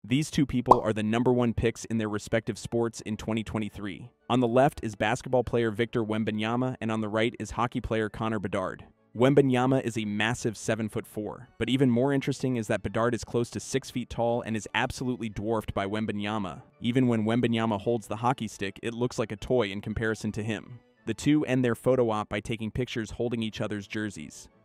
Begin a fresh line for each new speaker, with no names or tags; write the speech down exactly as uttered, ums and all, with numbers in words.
These two people are the number one picks in their respective sports in twenty twenty-three. On the left is basketball player Victor Wembanyama, and on the right is hockey player Conor Bedard. Wembanyama is a massive seven foot four, but even more interesting is that Bedard is close to six feet tall and is absolutely dwarfed by Wembanyama. Even when Wembanyama holds the hockey stick, it looks like a toy in comparison to him. The two end their photo op by taking pictures holding each other's jerseys.